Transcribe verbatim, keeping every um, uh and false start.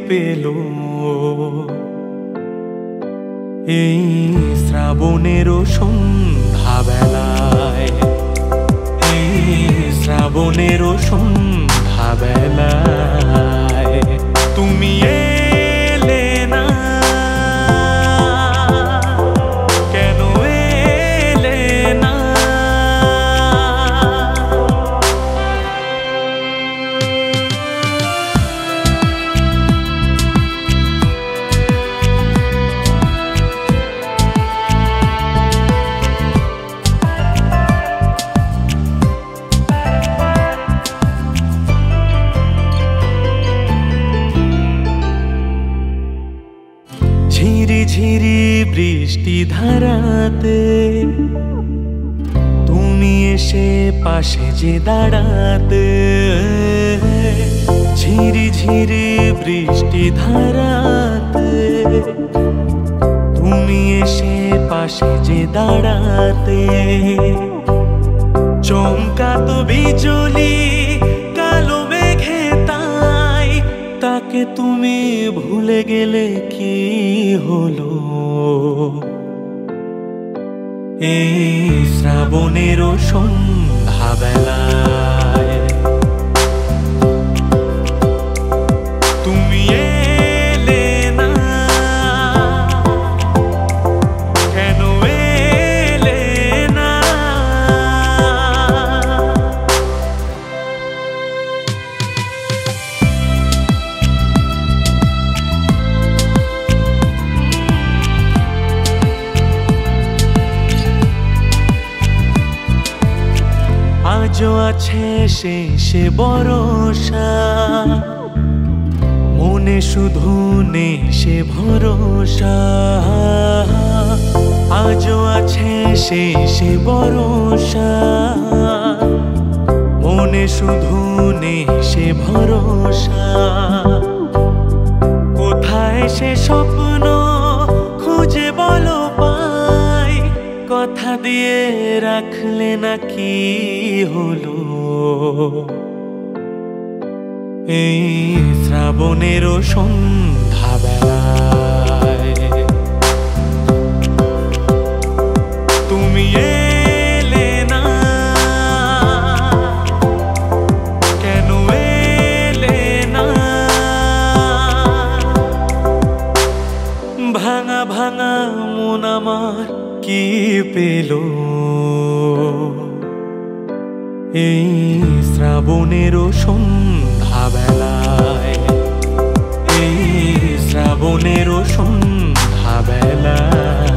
পেল এই শ্রাবণেরও সন্ধ্যা বেলায়, এই শ্রাবণেরও সন্ধ্যা বেলায় তুমি এলে না, কেন এলে না? ঝিরি ঝিরি বৃষ্টি ধারাতে তুমি এসে পাশে যে দাঁড়াতে, ঝিরি ঝিরি বৃষ্টি ধারাতে তুমি এসে পাশে যে দাঁড়াতে, চমকাতো বিজলি কালো মেঘে তাই তাকে তুমি ভুলে গেলে কি হলো? এই শ্রাবণেরও সন্ধ্যা বেলায় তুমি এলে না, কেন এলে না? আজও আছে শেষে ভরসা, মনে শুধু নেই সে ভরসা। আজও আছে শেষে ভরসা, মনে শুধু নেই সে ভরসা। কোথায় সে স্বপ্ন খুঁজে বলো পাই, কথা দিয়ে রাখলে না কি হলো? এই শ্রাবণেরও সন্ধ্যা বেলায় তুমি এলে না, কেন এলে না? ভাঙা ভাঙা মন আমার কি পেল এই শ্রাবণেরও সন্ধ্যা বেলায়, এই শ্রাবণেরও সন্ধ্যা বেলায়।